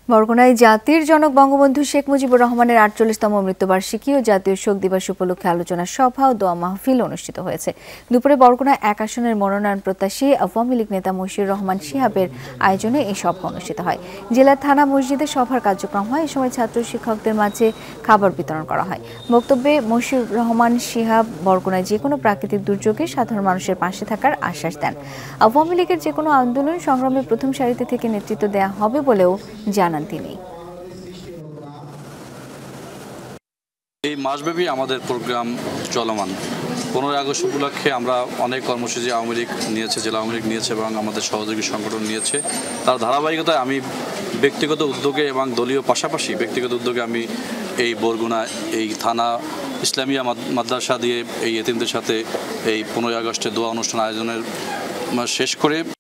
বরগুনায় জাতির জনক বঙ্গবন্ধু শেখ মুজিবুর রহমানের ৪৮তম মৃত্যুবার্ষিকী ও জাতীয় শোক দিবস উপলক্ষে আলোচনা সভা ও দোয়া মাহফিল অনুষ্ঠিত হয়েছে। দুপুরে বরগুনা ১ আসনের মনোনয়ন প্রত্যাশী আওয়ামী লীগ নেতা মশিউর রহমান শিহাবের আয়োজনে এই সভা অনুষ্ঠিত হয়। জেলার থানা মসজিদে সভার কার্যক্রম হয়। এ সময় ছাত্র শিক্ষকদের মাঝে খাবার বিতরণ করা হয়। বক্তব্যে মশিউর রহমান শিহাব বরগুনায় যেকোনো প্রাকৃতিক দুর্যোগে সাধারণ মানুষের পাশে থাকার আশ্বাস দেন। আওয়ামী লীগের যেকোনো আন্দোলন সংগ্রামে প্রথম সারিতে থেকে নেতৃত্ব দেওয়া হবে বলেও জানান তিনি। এই মাসব্যাপী আমাদের প্রোগ্রাম চলমান। 15 আগস্ট উপলক্ষে আমরা অনেক কর্মসূচি আওয়ামী লীগ নিয়েছে, জেলা আওয়ামী লীগ নিয়েছে এবং আমাদের সহযোগী সংগঠন নিয়েছে। তার ধারাবাহিকতায় আমি ব্যক্তিগত উদ্যোগে এবং দলীয় পাশাপাশি ব্যক্তিগত উদ্যোগে আমি এই বরগুনা এই থানা ইসলামিয়া মাদ্রাসা দিয়ে এই এতিমদের সাথে এই 15 আগস্টে দোয়া অনুষ্ঠান আয়োজনের শেষ করে